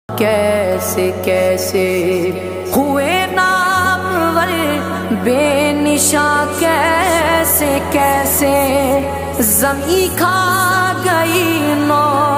कैसे कैसे हुए नामवर बेनिशां, कैसे कैसे ज़मीं खा गई नौ